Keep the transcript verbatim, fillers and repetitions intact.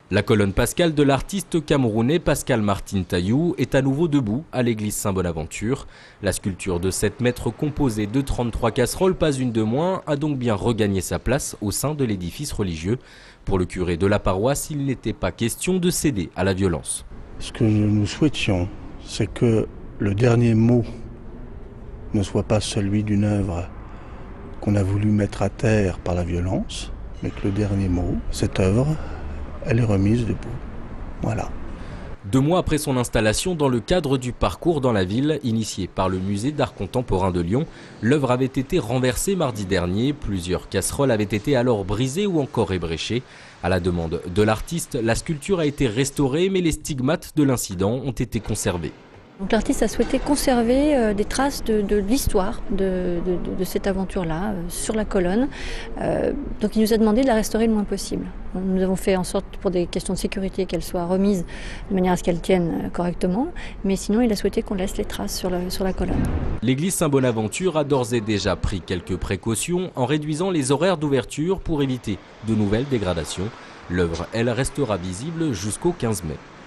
La colonne pascale de l'artiste camerounais Pascal Martin Taillou est à nouveau debout à l'église Saint-Bonaventure. La sculpture de sept mètres composée de trente-trois casseroles, pas une de moins, a donc bien regagné sa place au sein de l'édifice religieux. Pour le curé de la paroisse, il n'était pas question de céder à la violence. Ce que nous souhaitions, c'est que le dernier mot ne soit pas celui d'une œuvre qu'on a voulu mettre à terre par la violence, mais que le dernier mot, cette œuvre, elle est remise debout. Voilà. Deux mois après son installation dans le cadre du parcours dans la ville, initié par le musée d'art contemporain de Lyon, l'œuvre avait été renversée mardi dernier. Plusieurs casseroles avaient été alors brisées ou encore ébréchées. À la demande de l'artiste, la sculpture a été restaurée, mais les stigmates de l'incident ont été conservés. L'artiste a souhaité conserver euh, des traces de, de l'histoire de, de, de, de cette aventure-là euh, sur la colonne. Euh, donc il nous a demandé de la restaurer le moins possible. Nous avons fait en sorte, pour des questions de sécurité, qu'elle soit remise de manière à ce qu'elle tienne correctement. Mais sinon, il a souhaité qu'on laisse les traces sur la, sur la colonne. L'église Saint-Bonaventure a d'ores et déjà pris quelques précautions en réduisant les horaires d'ouverture pour éviter de nouvelles dégradations. L'œuvre, elle, restera visible jusqu'au quinze mai.